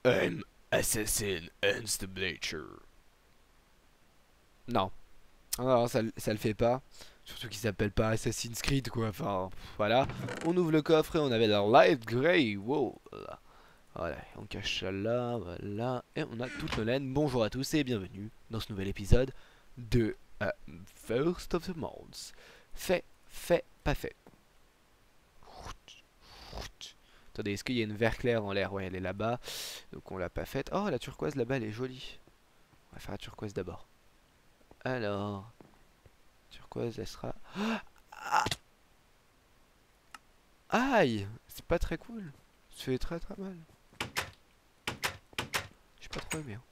I'm Assassin Hans the Bleacher. Non. Non, ça le fait pas. Surtout qu'il s'appelle pas Assassin's Creed quoi. Enfin, voilà. On ouvre le coffre et on avait la Light Grey. Wow. Voilà, on cache ça là, voilà. Et on a toute nos laines. Bonjour à tous et bienvenue dans ce nouvel épisode de First of the Month. Fait, pas fait. Attendez, est-ce qu'il y a une vert clair en l'air? Ouais, elle est là-bas. Donc on l'a pas faite. Oh, la turquoise là-bas, elle est jolie. On va faire la turquoise d'abord. Alors, turquoise, elle sera... Ah, aïe! C'est pas très cool. Ça fait très très mal. J'ai pas trop aimé. Hein.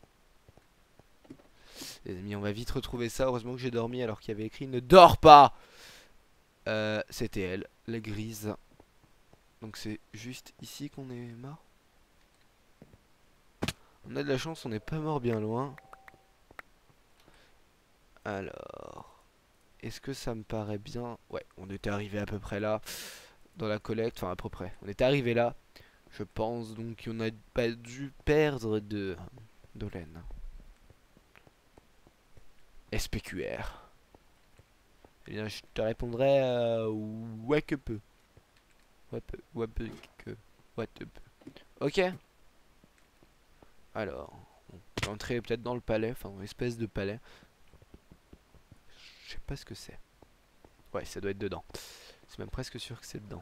Les amis, on va vite retrouver ça. Heureusement que j'ai dormi alors qu'il y avait écrit ne dors pas. C'était elle, la grise. Donc c'est juste ici qu'on est mort. On a de la chance, on n'est pas mort bien loin. Alors, est-ce que ça me paraît bien? Ouais, on était arrivé à peu près là. Dans la collecte, enfin à peu près. On était arrivé là. Je pense donc qu'on n'a pas dû perdre de laine. SPQR. Eh bien, je te répondrai ouais que peu. Ouais peu que. Ouais peu. Ok. Alors, on peut entrer peut-être dans le palais, enfin une espèce de palais. Je sais pas ce que c'est. Ouais, ça doit être dedans. C'est même presque sûr que c'est dedans.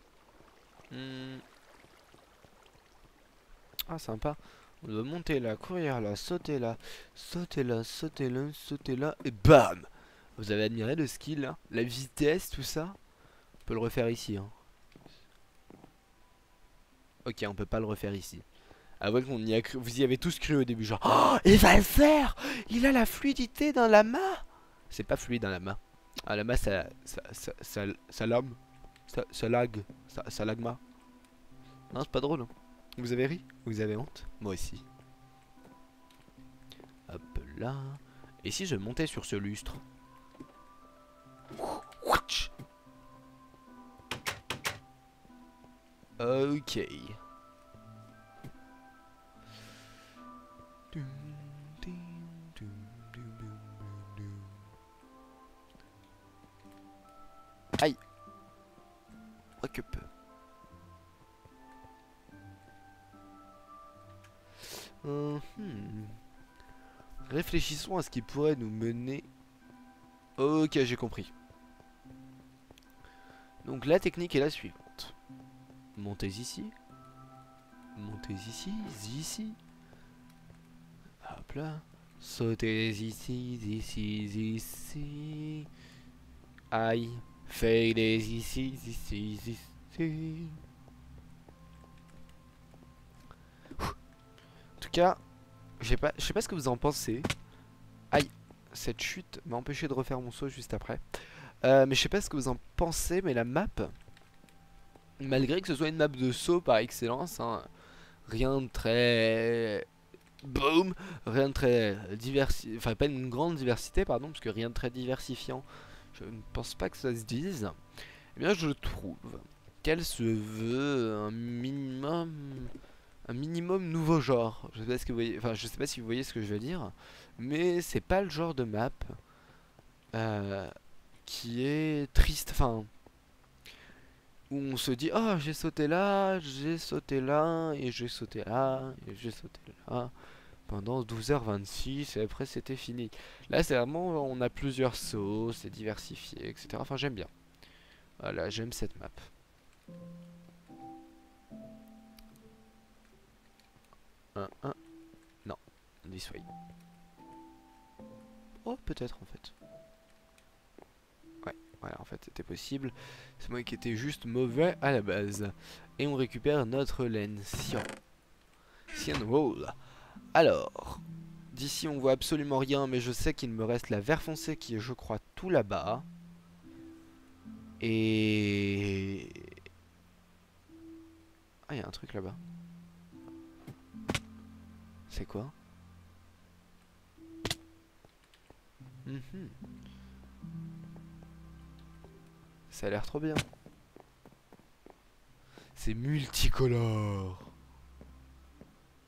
Ah, sympa. On doit monter là, courir là, sauter là, sauter là, sauter là, sauter là, et bam! Vous avez admiré le skill là? La vitesse, tout ça? On peut le refaire ici, hein. Ok, on peut pas le refaire ici. Avouez qu'on y a cru, vous y avez tous cru au début, genre oh, il va le faire! Il a la fluidité dans la main! C'est pas fluide dans la main. Ah, la main, ça lame. Ça lag. Ça lagma. Non, c'est pas drôle. Hein. Vous avez ri? Vous avez honte? Moi aussi. Hop là. Et si je montais sur ce lustre? Ok. Aïe. Quoi que peu. Réfléchissons à ce qui pourrait nous mener. Ok, j'ai compris. Donc la technique est la suivante. Montez ici. Montez ici. Ici. Hop là. Sautez ici. Ici. Aïe. Failez ici. En tout cas, je sais pas ce que vous en pensez. Aïe. Cette chute m'a empêché de refaire mon saut juste après. Mais je sais pas ce que vous en pensez, mais la map, malgré que ce soit une map de saut par excellence, hein, rien de très boom, rien de très diversifié, enfin pas une grande diversité pardon, parce que rien de très diversifiant, je ne pense pas que ça se dise. Eh bien je trouve qu'elle se veut un minimum nouveau genre. Je sais pas ce que vous voyez, enfin je sais pas si vous voyez ce que je veux dire, mais c'est pas le genre de map euh, qui est triste, enfin où on se dit oh j'ai sauté là, j'ai sauté là, et j'ai sauté là, et j'ai sauté là pendant 12h26 et après c'était fini. Là c'est vraiment on a plusieurs sauts, c'est diversifié, etc. Enfin j'aime bien. Voilà, j'aime cette map. Un. Non, this way. Oh peut-être en fait. Ouais, voilà en fait c'était possible. C'est moi qui étais juste mauvais à la base. Et on récupère notre laine Cyan Wool. Alors, d'ici on voit absolument rien, mais je sais qu'il me reste la vert foncé qui est je crois tout là-bas. Et... Ah, il y a un truc là-bas. C'est quoi? Ça a l'air trop bien. C'est multicolore.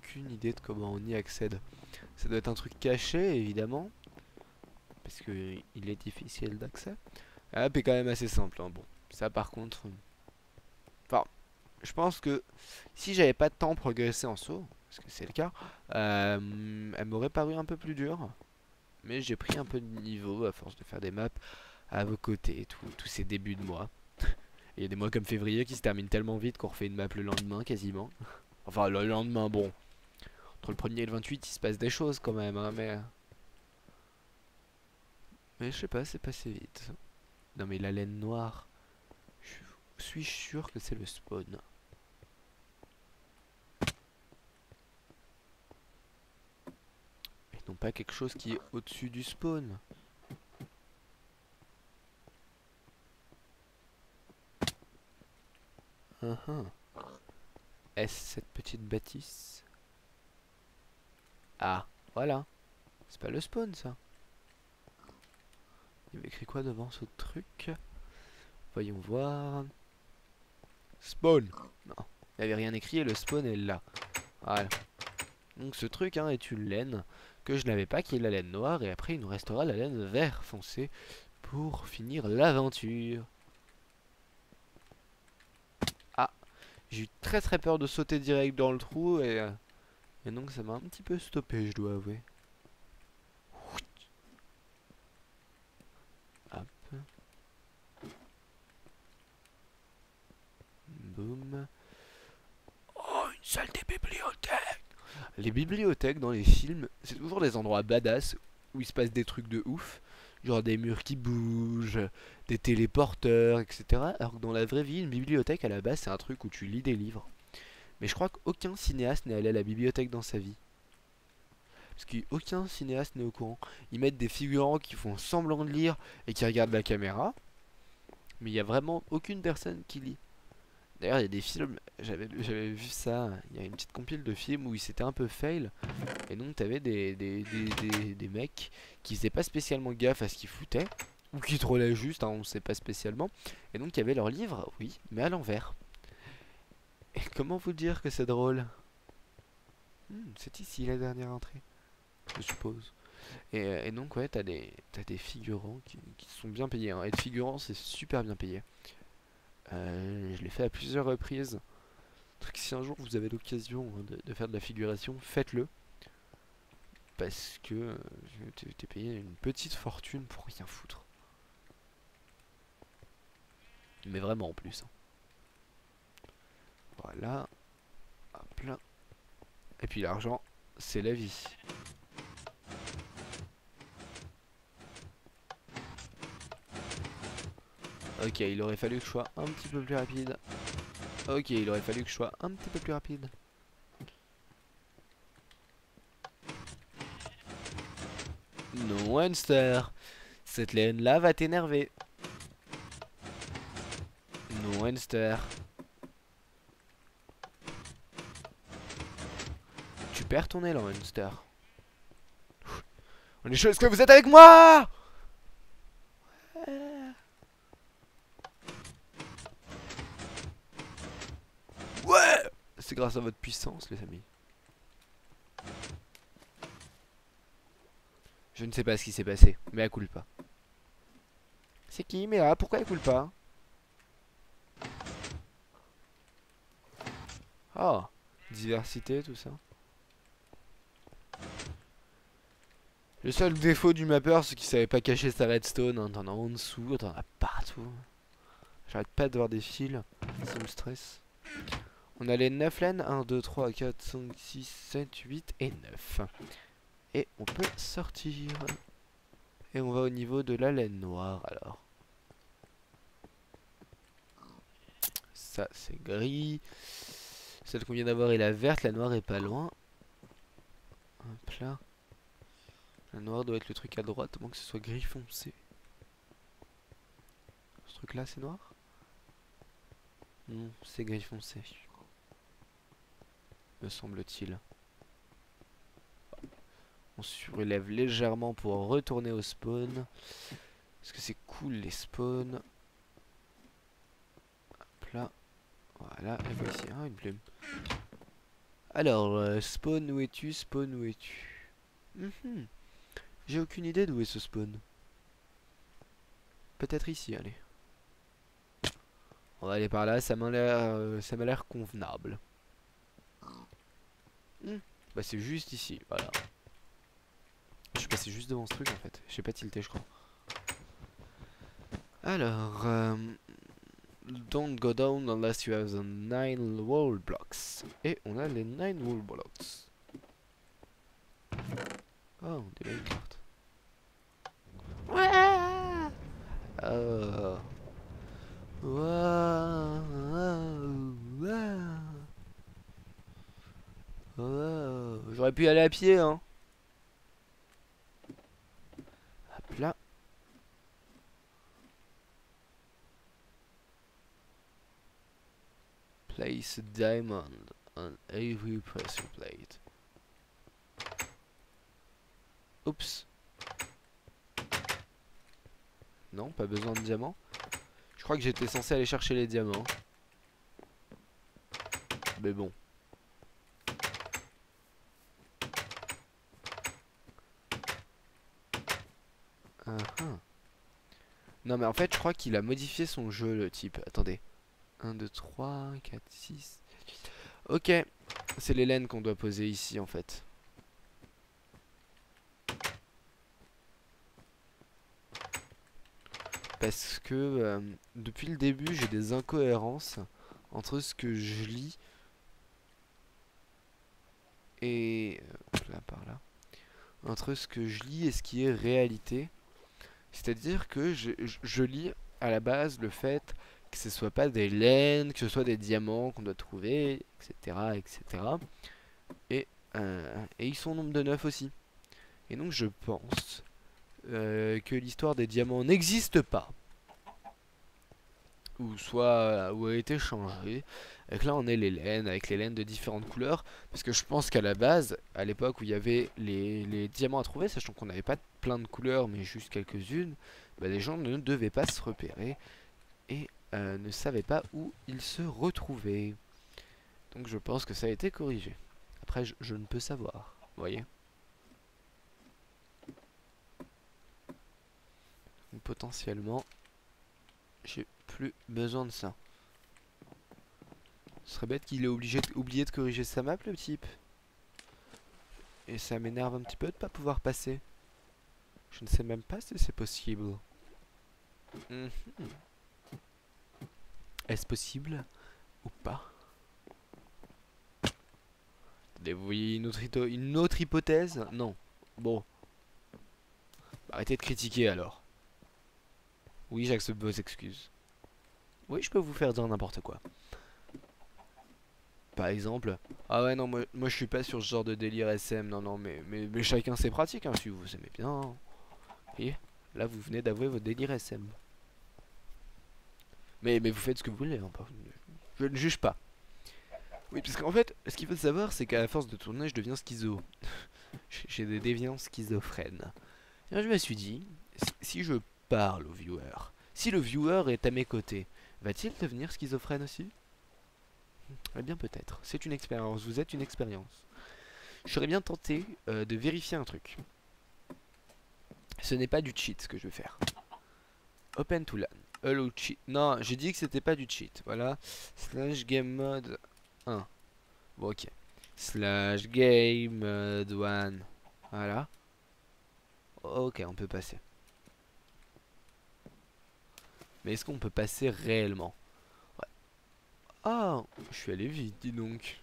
aucune idée de comment on y accède. Ça doit être un truc caché, évidemment. Parce que il est difficile d'accès. La map est quand même assez simple, hein. Bon, ça par contre... Enfin, je pense que si j'avais pas tant progressé en saut, parce que c'est le cas, elle m'aurait paru un peu plus dure. Mais j'ai pris un peu de niveau à force de faire des maps à vos côtés, tous ces débuts de mois. Il y a des mois comme février qui se terminent tellement vite qu'on refait une map le lendemain quasiment. Enfin le lendemain, bon. Entre le 1er et le 28 il se passe des choses quand même, hein, mais je sais pas, c'est passé vite. Non mais la laine noire, suis-je sûr que c'est le spawn? Et non pas quelque chose qui est au-dessus du spawn. Est-ce cette petite bâtisse? Ah, voilà. C'est pas le spawn ça. Il y avait écrit quoi devant ce truc? Voyons voir. Spawn. Non, il n'y avait rien écrit et le spawn est là. Voilà. Donc ce truc hein, est une laine que je n'avais pas, qui est la laine noire. Et après il nous restera la laine vert foncé pour finir l'aventure. Ah, j'ai eu très peur de sauter direct dans le trou et donc ça m'a un petit peu stoppé, je dois avouer. Hop. Boum. Oh, une salle des bibliothèques. Les bibliothèques dans les films, c'est toujours des endroits badass où il se passe des trucs de ouf. Genre des murs qui bougent, des téléporteurs, etc. Alors que dans la vraie vie, une bibliothèque à la base, c'est un truc où tu lis des livres. Mais je crois qu'aucun cinéaste n'est allé à la bibliothèque dans sa vie. Parce qu'aucun cinéaste n'est au courant. Ils mettent des figurants qui font semblant de lire et qui regardent la caméra. Mais il n'y a vraiment aucune personne qui lit. D'ailleurs, il y a des films, j'avais vu ça, il y a une petite compile de films où ils s'étaient un peu fail. Et donc, t'avais des mecs qui faisaient pas spécialement gaffe à ce qu'ils foutaient. Ou qui trollaient juste, hein, on sait pas spécialement. Et donc, il y avait leur livre, oui, mais à l'envers. Et comment vous dire que c'est drôle? C'est ici la dernière entrée, je suppose. Et donc, ouais, t'as des figurants qui sont bien payés, hein. Être figurant, c'est super bien payé. Je l'ai fait à plusieurs reprises. Donc si un jour vous avez l'occasion hein, de faire de la figuration, faites-le. Parce que t'es payé une petite fortune pour rien foutre. Mais vraiment en plus. Hein. Voilà. Hop là. Et puis l'argent, c'est la vie. Ok, il aurait fallu que je sois un petit peu plus rapide. Ok, il aurait fallu que je sois un petit peu plus rapide. Non, Hamster. Cette laine là va t'énerver. Non, Hamster. Tu perds ton élan, Hamster. On est chaud, est-ce que vous êtes avec moi? Ouais. C'est grâce à votre puissance, les amis. Je ne sais pas ce qui s'est passé, mais elle coule pas. C'est qui? Mais ah, pourquoi elle coule pas? Oh, diversité, tout ça. Le seul défaut du mapper, c'est qu'il savait pas cacher sa redstone. Hein. T'en as en dessous, t'en as partout. J'arrête pas de voir des fils, ça me stresse. On a les 9 laines, 1, 2, 3, 4, 5, 6, 7, 8 et 9. Et on peut sortir. Et on va au niveau de la laine noire alors. Ça c'est gris. Celle qu'on vient d'avoir est la verte, la noire est pas loin. Hop là. La noire doit être le truc à droite, à moins que ce soit gris foncé. Ce truc là c'est noir? Non, c'est gris foncé. Me semble-t-il. On surélève légèrement pour retourner au spawn. Parce que c'est cool les spawns. Hop là. Voilà, et voici une plume. Alors, spawn, où es-tu? Spawn, où es-tu? Mhm. J'ai aucune idée d'où est ce spawn. Peut-être ici, allez. On va aller par là, ça m'a l'air convenable. Bah c'est juste ici, voilà. Je suis passé juste devant ce truc en fait. J'ai pas tilté, je crois. Alors, don't go down unless you have the 9 wall blocks. Et on a les 9 wall blocks. Oh, des belles cartes. Ouais. J'aurais pu y aller à pied, hein. Hop là. Place a diamond on every pressure plate. Oups. Non, pas besoin de diamants. Je crois que j'étais censé aller chercher les diamants. Mais bon. Non mais en fait je crois qu'il a modifié son jeu le type. Attendez. 1, 2, 3, 4, 6. Ok. C'est les laines qu'on doit poser ici en fait. Parce que depuis le début j'ai des incohérences entre ce que je lis et... là par là. Entre ce que je lis et ce qui est réalité. C'est-à-dire que je lis à la base le fait que ce soit pas des laines, que ce soit des diamants qu'on doit trouver, etc. etc. Et ils sont au nombre de 9 aussi. Et donc je pense que l'histoire des diamants n'existe pas. Ou soit ou a été changée. Et que là on est les laines, avec les laines de différentes couleurs. Parce que je pense qu'à la base, à l'époque où il y avait les diamants à trouver, sachant qu'on n'avait pas plein de couleurs mais juste quelques-unes, bah, les gens ne devaient pas se repérer et ne savaient pas où ils se retrouvaient. Donc je pense que ça a été corrigé. Après je ne peux savoir, vous voyez. Donc, potentiellement, j'ai plus besoin de ça. Ce serait bête qu'il ait oublié de corriger sa map le type. Et ça m'énerve un petit peu de pas pouvoir passer. Je ne sais même pas si c'est possible. Est-ce possible ou pas? Attendez, vous voyez une autre hypothèse? Non. Bon. Arrêtez de critiquer alors. Oui, j'accepte vos excuses. Oui, je peux vous faire dire n'importe quoi. Par exemple, ah ouais non moi je suis pas sur ce genre de délire SM, non non mais chacun ses pratiques hein, si vous aimez bien. Vous voyez, là vous venez d'avouer votre délire SM. Mais vous faites ce que vous voulez, hein, je ne juge pas. Oui parce qu'en fait, ce qu'il faut savoir c'est qu'à la force de tourner je deviens schizo. J'ai des déviances schizophrènes. Et je me suis dit, si je parle au viewer, si le viewer est à mes côtés, va-t-il devenir schizophrène aussi? Eh bien peut-être, c'est une expérience, vous êtes une expérience. Je serais bien tenté de vérifier un truc. Ce n'est pas du cheat ce que je vais faire. Open to LAN. Hello cheat. Non, j'ai dit que c'était pas du cheat. Voilà. Slash game mode 1. Bon ok. Slash game mode 1. Voilà. Ok, on peut passer. Mais est-ce qu'on peut passer réellement? Ouais. Ah, je suis allé vite, dis donc.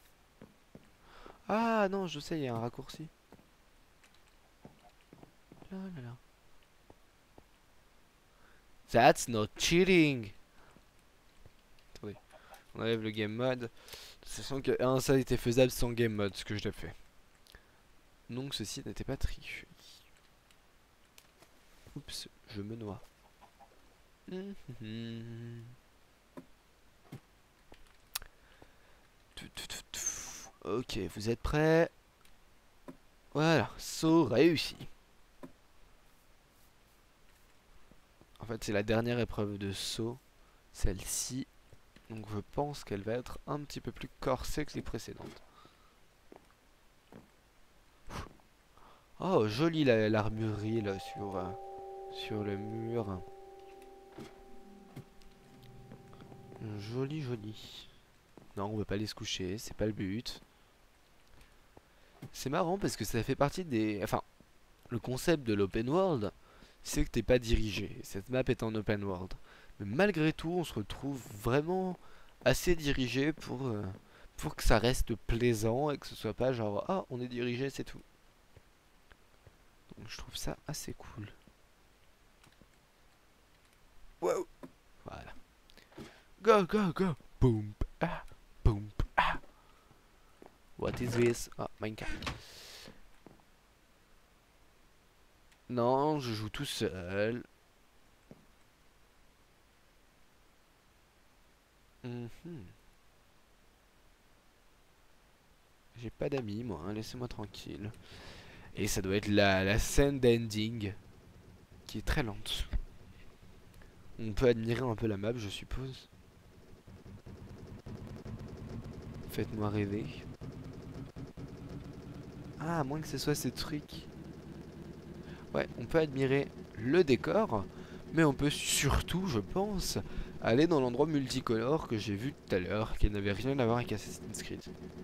Ah non, je sais, il y a un raccourci. Là, là, là. That's not cheating. Attendez, on enlève le game mode. Sachant que ça a été faisable sans game mode, ce que je l'ai fait. Donc ceci n'était pas triché. Oups, je me noie. Ok, vous êtes prêts? Voilà, saut réussi. En fait, c'est la dernière épreuve de saut, celle-ci. Donc je pense qu'elle va être un petit peu plus corsée que les précédentes. Oh, jolie l'armurerie là sur le mur. Joli, joli. Non, on va pas aller se coucher, c'est pas le but. C'est marrant parce que ça fait partie des... Enfin, le concept de l'open world, c'est que t'es pas dirigé. Cette map est en open world. Mais malgré tout, on se retrouve vraiment assez dirigé pour que ça reste plaisant et que ce soit pas genre ah on est dirigé c'est tout. Donc je trouve ça assez cool. Wow. Voilà. Go go go. Boom ah boom ah. What is this? Ah Minecraft. Non, je joue tout seul. Mhm. J'ai pas d'amis moi, hein, laissez-moi tranquille. Et ça doit être la scène d'ending qui est très lente. On peut admirer un peu la map, je suppose. Faites-moi rêver. Ah, à moins que ce soit ces trucs. Ouais, on peut admirer le décor, mais on peut surtout, je pense, aller dans l'endroit multicolore que j'ai vu tout à l'heure, qui n'avait rien à voir avec Assassin's Creed.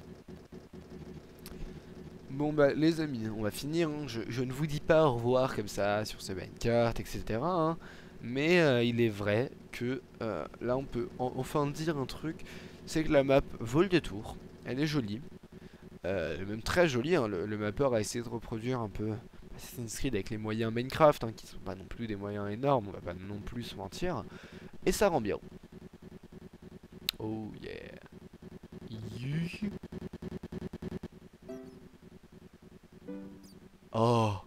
Bon bah les amis, on va finir, hein. Je ne vous dis pas au revoir comme ça sur ce Minecraft, etc. hein. Mais il est vrai que là on peut enfin dire un truc, c'est que la map vaut le détour, elle est jolie, même très jolie, hein. Le mapper a essayé de reproduire un peu Assassin's Creed avec les moyens Minecraft, hein, qui sont pas non plus des moyens énormes, on va pas non plus se mentir, et ça rend bien. Oh yeah. You. Oh.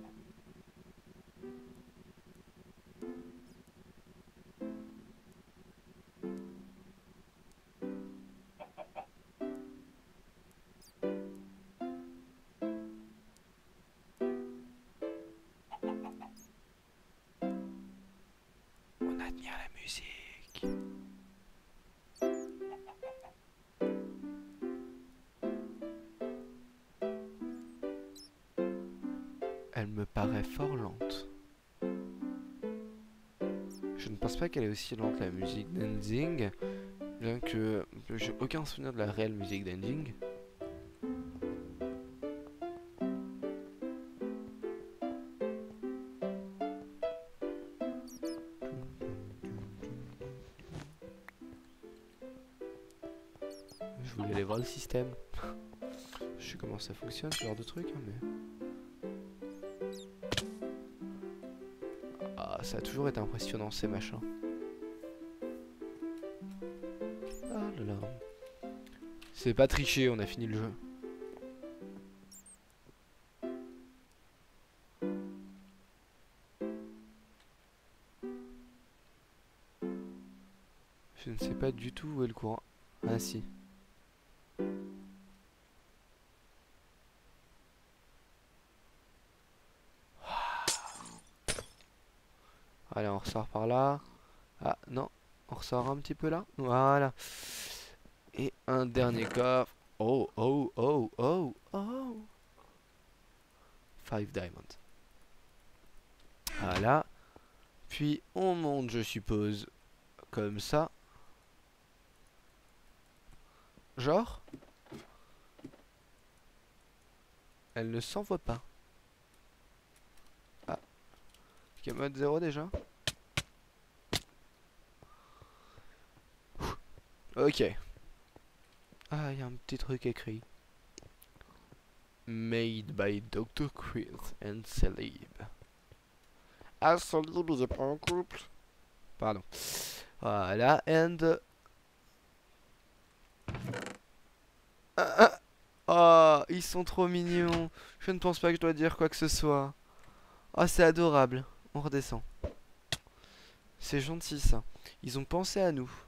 On admire la musique. Elle me paraît fort lente. Je ne pense pas qu'elle est aussi lente la musique d'ending, bien que j'ai aucun souvenir de la réelle musique d'ending. Je voulais aller voir le système. Je sais comment ça fonctionne ce genre de truc, hein, mais... Ah, ça a toujours été impressionnant ces machins. Ah là là. C'est pas triché, on a fini le jeu. Je ne sais pas du tout où est le courant. Ah si. Allez, on ressort par là. Ah non, on ressort un petit peu là. Voilà. Et un dernier coffre. Oh, oh, oh, oh, oh. 5 diamonds. Voilà. Puis on monte, je suppose, comme ça. Genre. Elle ne s'envoie pas. Ah. Est mode 0 déjà. Ok. Ah, il y a un petit truc écrit. Made by Dr. Chris and Celeb. Ah, Celeb, il est pas en couple. Pardon. Voilà, and... Oh, ils sont trop mignons. Je ne pense pas que je dois dire quoi que ce soit. Oh, c'est adorable. On redescend. C'est gentil ça. Ils ont pensé à nous.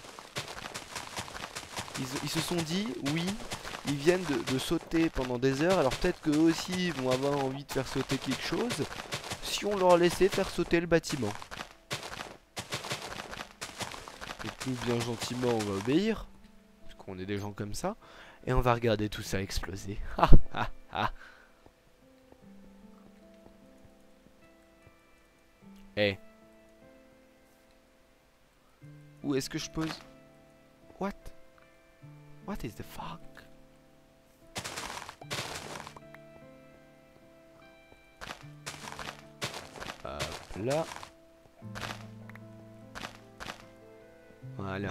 Ils se sont dit, oui, ils viennent de sauter pendant des heures, alors peut-être qu'eux aussi vont avoir envie de faire sauter quelque chose, si on leur laissait faire sauter le bâtiment. Et nous, bien gentiment, on va obéir, parce qu'on est des gens comme ça, et on va regarder tout ça exploser. Eh. Où est-ce que je pose? What? What is the fuck? Hop là. Voilà.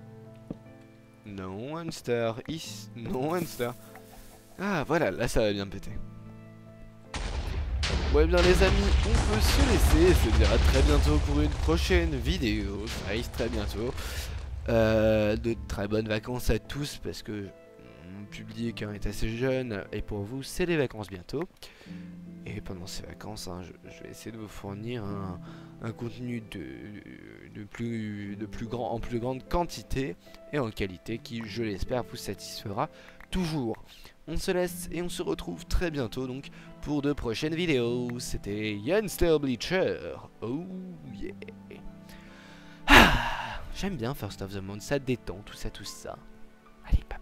Non, hamster. Non, hamster. Ah, voilà, là ça va bien péter. Bon, et bien les amis, on peut se laisser. Se dire à très bientôt pour une prochaine vidéo. Ça arrive très bientôt. De très bonnes vacances à tous parce que mon public est assez jeune et pour vous c'est les vacances bientôt. Et pendant ces vacances, hein, je vais essayer de vous fournir un contenu en plus grande quantité et en qualité qui, je l'espère, vous satisfera toujours. On se laisse et on se retrouve très bientôt donc pour de prochaines vidéos. C'était Youngster Bleacher. Oh yeah. Ah, j'aime bien First of the Month, ça détend, tout ça. Allez, bye.